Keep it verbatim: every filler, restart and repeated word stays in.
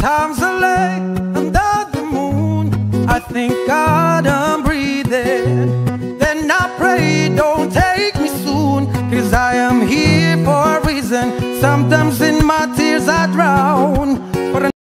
Sometimes I lay under the moon, I think God I'm breathing. Then I pray, don't take me soon, 'cause I am here for a reason. Sometimes in my tears I drown,